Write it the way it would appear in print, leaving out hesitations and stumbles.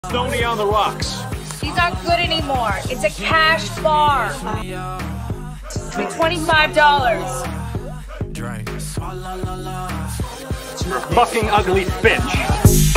Stony on the rocks. These aren't good anymore. It's a cash bar. It's $25. You're a fucking ugly bitch.